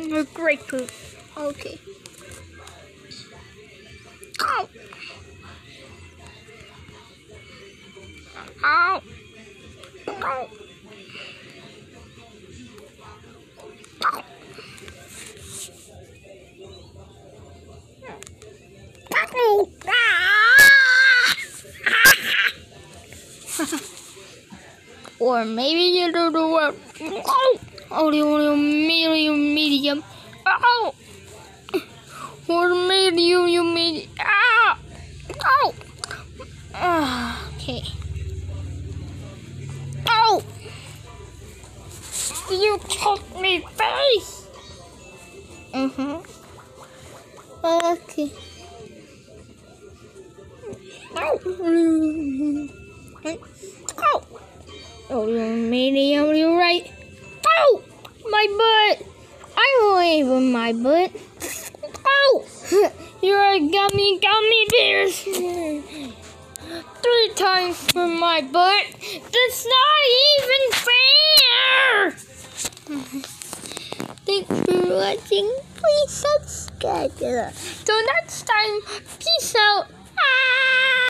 A great poop. Okay. Ow! Ow! Ow! Or maybe you do the work. Only medium. Ow! Or medium, you medium. Ow! Ow! Okay. Ow! You choked me face. Okay. Ow! Ow! Oh, you're medium, you're right. Ow! My butt! I'm waving my butt. Ow! You're a gummy bears. 3 times for my butt. That's not even fair! Thanks for watching. Please subscribe. Till next time, peace out.